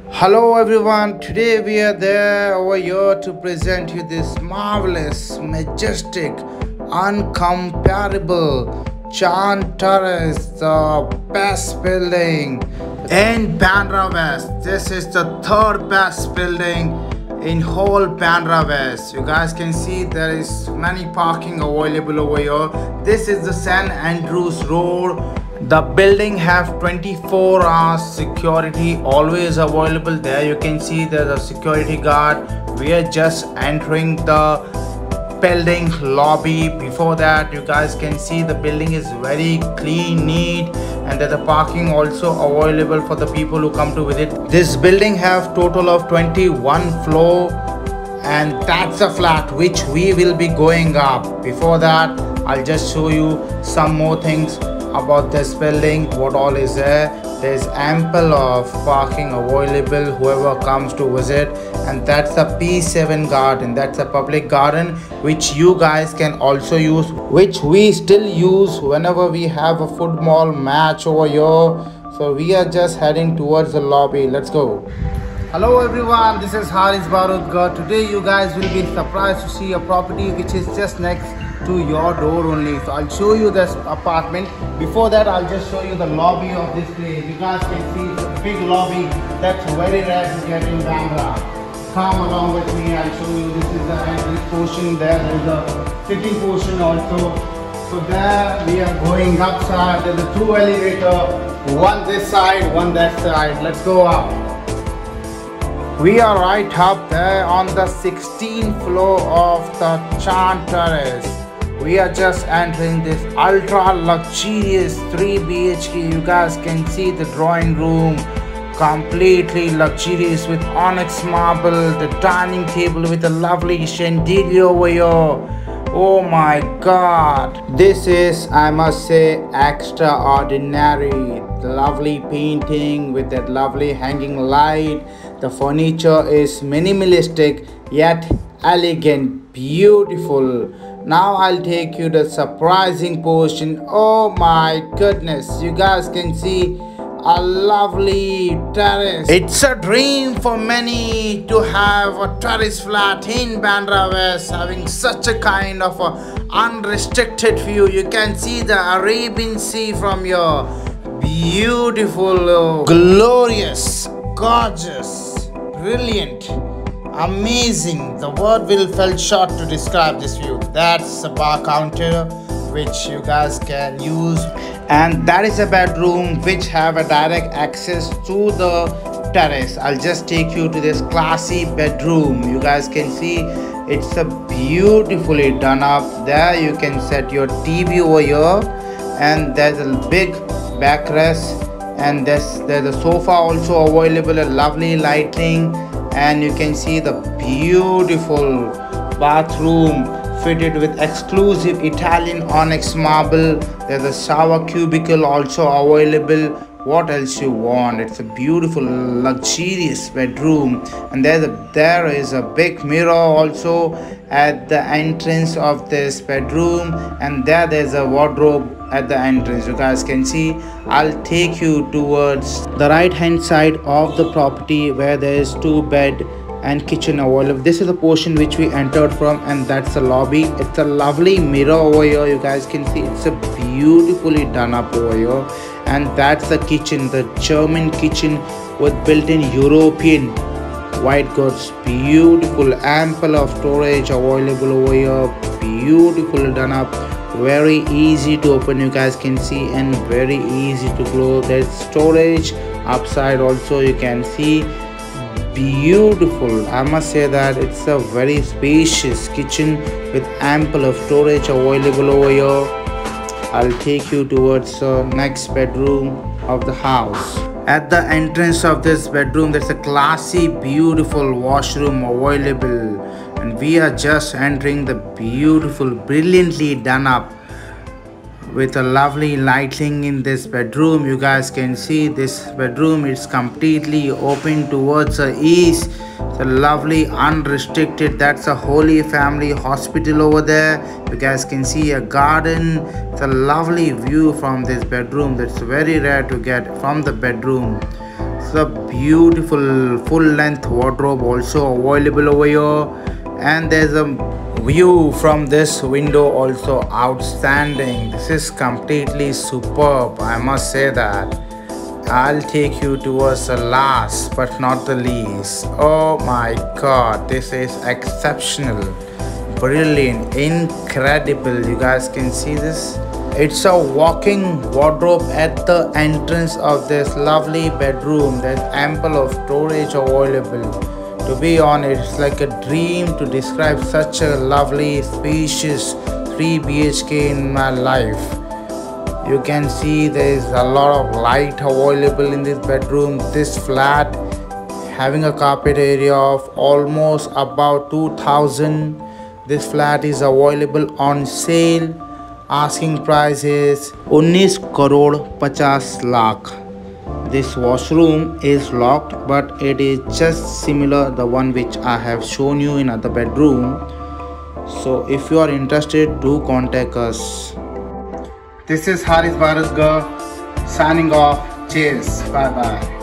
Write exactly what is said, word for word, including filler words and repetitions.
Hello everyone, today we are there over here to present you this marvelous, majestic, uncomparable Chan Terrace, the best building in Bandra West. This is the third best building in whole Bandra West. You guys can see there is many parking available over here. This is the Saint Andrews Road. The building have twenty-four hours security always available there. You can see there's a security guard. We are just entering the building lobby. Before that, you guys can see the building is very clean, neat, and there's a parking also available for the people who come to visit. This building have total of twenty-one floor, and that's a flat which we will be going up. Before that, I'll just show you some more things about this building. What all is there? There's ample of parking available whoever comes to visit, and that's a P seven garden. That's a public garden which you guys can also use, which we still use whenever we have a football match over here. So we are just heading towards the lobby. Let's go. Hello everyone, this is Haris Barudgar. Today you guys will be surprised to see a property which is just next to your door only. So I'll show you this apartment. Before that, I'll just show you the lobby of this place. You guys can see it's a big lobby that's very rare to get in Bandra. Come along with me, I'll show you. This is the entrance portion. There is a sitting portion also. So there we are going upside. There's a two elevator, one this side, one that side. Let's go up. We are right up there on the sixteenth floor of the Chan Terrace. We are just entering this ultra luxurious three B H K. You guys can see the drawing room, completely luxurious with onyx marble, the dining table with a lovely chandelier over here. Oh my god, this is, I must say, extraordinary. The lovely painting with that lovely hanging light. The furniture is minimalistic yet elegant, beautiful. Now I'll take you to the surprising portion. Oh my goodness, you guys can see a lovely terrace. It's a dream for many to have a terrace flat in Bandra West, having such a kind of a unrestricted view. You can see the Arabian Sea from here. Beautiful, uh, glorious, gorgeous, brilliant, amazing. The word will fall short to describe this view. That's a bar counter which you guys can use, and that is a bedroom which have a direct access to the terrace. I'll just take you to this classy bedroom. You guys can see it's a beautifully done up. There you can set your T V over here, and there's a big backrest, and there's there's a sofa also available, a lovely lighting, and you can see the beautiful bathroom fitted with exclusive Italian onyx marble. There's a shower cubicle also available. What else you want? It's a beautiful luxurious bedroom, and there's a there is a big mirror also at the entrance of this bedroom, and there there's a wardrobe at the entrance. You guys can see. I'll take you towards the right hand side of the property where there is two bed and kitchen available. This is the portion which we entered from, and that's the lobby. It's a lovely mirror over here. You guys can see it's a beautifully done up over here, and that's the kitchen, the German kitchen with built-in European white goods. Beautiful, ample of storage available over here. Beautiful done up, very easy to open. You guys can see, and very easy to close. There's storage upside also. You can see. Beautiful, I must say that it's a very spacious kitchen with ample of storage available over here. I'll take you towards the next bedroom of the house. At the entrance of this bedroom, there's a classy, beautiful washroom available, and we are just entering the beautiful, brilliantly done up with a lovely lighting in this bedroom. You guys can see this bedroom is completely open towards the east. It's a lovely unrestricted, that's a Holy Family Hospital over there. You guys can see a garden. It's a lovely view from this bedroom that's very rare to get from the bedroom. It's a beautiful full length wardrobe also available over here, and there's a view from this window also outstanding. This is completely superb, I must say that. I'll take you towards the last but not the least. Oh my god, this is exceptional, brilliant, incredible. You guys can see this. It's a walking wardrobe at the entrance of this lovely bedroom. There's ample of storage available. To be honest, it's like a dream to describe such a lovely, spacious three B H K in my life. You can see there is a lot of light available in this bedroom. This flat having a carpet area of almost about two thousand. This flat is available on sale. Asking price is उन्नीस करोड़ पचास lakh. This washroom is locked, but it is just similar the one which I have shown you in other bedroom. So if you are interested, do contact us. This is Haris Bharatgarh signing off. Cheers. Bye bye.